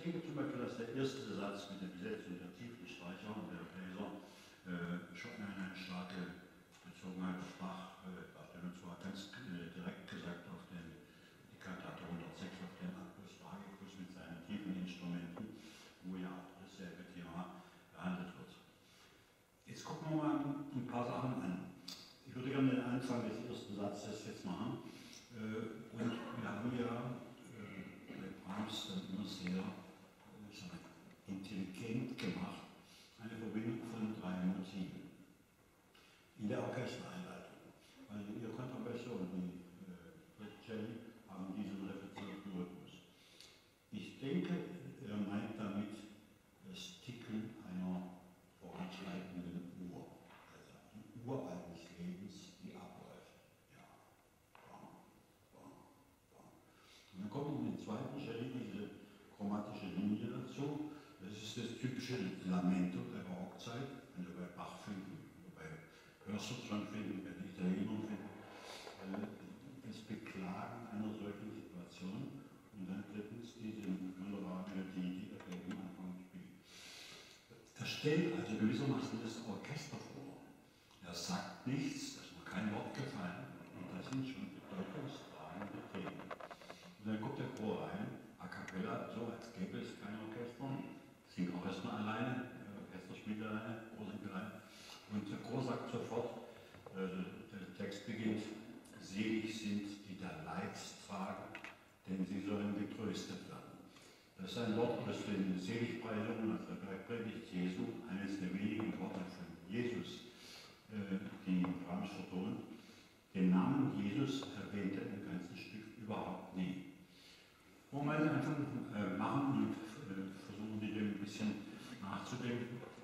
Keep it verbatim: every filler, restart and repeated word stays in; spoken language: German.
denke zum Beispiel, dass der erste Satz mit der Besetzung der Tiefenstreicher und der Bläser äh, schon eine starke Bezogenheit auf Bach äh, darstellt. Und zwar ganz äh, direkt gesagt auf den, die Kantate hundertsechs, auf den Apus Tragicus mit seinen tiefen Instrumenten, wo ja auch dasselbe Thema behandelt wird. Jetzt gucken wir mal ein paar Sachen an. Ich würde gerne den Anfang des ersten Satzes jetzt machen. Äh, und wir haben ja äh, bei Brahms dann immer sehr äh, intelligent gemacht, eine Verbindung von drei Motiven in der Orchestereinleitung. Weil ihr Kontrabasso und die äh, Celli haben diesen reflektierten Rhythmus. Ich denke, er meint damit das Ticken einer voranschreitenden Uhr, also die Uhr eines Lebens, die abläuft. Ja. Bam, bam, bam. Und dann kommt in den zweiten Celli diese chromatische Linie dazu. Das ist das typische Lamento der Barockzeit, wenn wir bei Bach finden, bei Purcell schon finden, bei den Italienern finden, das Beklagen einer solchen Situation und dann drittens diese wunderbare Melodie, die er am Anfang spielt. Er stellt also gewissermaßen das Orchester vor. Er sagt nichts, da ist noch kein Wort gefallen und das sind schon bedeutungstragende Themen. Und dann kommt der Chor rein, a cappella, so als gäbe es kein Orchester. Singt auch erstmal alleine, der Orchester spielt alleine, Chor singt alleine. Und der Chor sagt sofort, äh, der Text beginnt, selig sind, die da Leids tragen, denn sie sollen getröstet werden. Das ist ein Wort aus den Seligpreisungen, aus der Bergpredigt Jesu, eines der wenigen Worte von Jesus, äh, die Brahms vertont. Den Namen Jesus erwähnt er im ganzen Stück überhaupt nie. Wollen wir also einfach äh, machen und äh, versuchen, die dem ein bisschen nachzudenken.